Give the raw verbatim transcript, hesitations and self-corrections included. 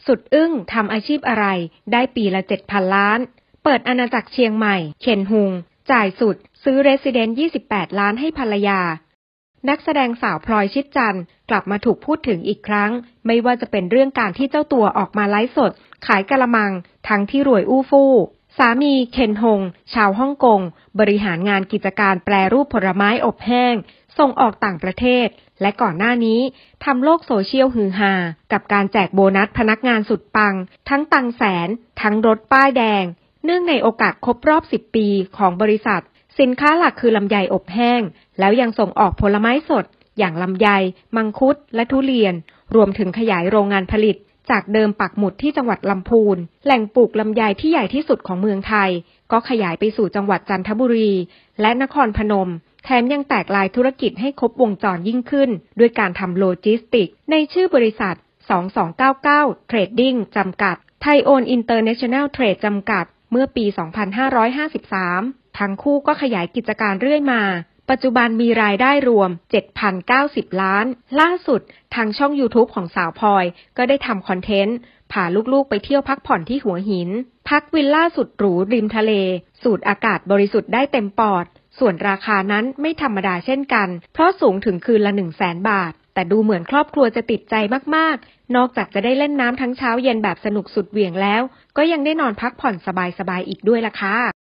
สุดอึ้งทำอาชีพอะไรได้ปีละ เจ็ดพัน ล้านเปิดอาณาจักรเชียงใหม่เคนฮุงจ่ายสุดซื้อเรสซิเดนต์ยี่สิบแปดล้านให้ภรรยานักแสดงสาวพลอยชิดจันทร์กลับมาถูกพูดถึงอีกครั้งไม่ว่าจะเป็นเรื่องการที่เจ้าตัวออกมาไลฟ์สดขายกะละมังทั้งที่รวยอู้ฟู่สามีเคนฮงชาวฮ่องกงบริหารงานกิจการแปรรูปผลไม้อบแห้งส่งออกต่างประเทศและก่อนหน้านี้ทำโลกโซเชียลฮือฮากับการแจกโบนัสพนักงานสุดปังทั้งตังแสนทั้งรถป้ายแดงเนื่องในโอกาสครบรอบสิบปีของบริษัทสินค้าหลักคือลำไยอบแห้งแล้วยังส่งออกผลไม้สดอย่างลำไยมังคุดและทุเรียนรวมถึงขยายโรงงานผลิตจากเดิมปักหมุดที่จังหวัดลำพูนแหล่งปลูกลำไยที่ใหญ่ที่สุดของเมืองไทยก็ขยายไปสู่จังหวัดจันทบุรีและนครพนมแถมยังแตกลายธุรกิจให้ครบวงจรยิ่งขึ้นด้วยการทำโลจิสติกในชื่อบริษัทสองสองเก้าเก้า Trading จำกัดไทยโอนอินเตอร์เนชั่นแนลเทรดจำกัดเมื่อปี สองพันห้าร้อยห้าสิบสาม ทั้งคู่ก็ขยายกิจการเรื่อยมาปัจจุบันมีรายได้รวม เจ็ดพันเก้าสิบ ล้านล่าสุดทางช่อง YouTube ของสาวพลอยก็ได้ทำคอนเทนต์พาลูกๆไปเที่ยวพักผ่อนที่หัวหินพักวิลล่าสุดหรูริมทะเลสูดอากาศบริสุทธิ์ได้เต็มปอดส่วนราคานั้นไม่ธรรมดาเช่นกันเพราะสูงถึงคืนละ หนึ่งแสน บาทแต่ดูเหมือนครอบครัวจะติดใจมากๆนอกจากจะได้เล่นน้ำทั้งเช้าเย็นแบบสนุกสุดเหวี่ยงแล้วก็ยังได้นอนพักผ่อนสบายๆอีกด้วยล่ะค่ะ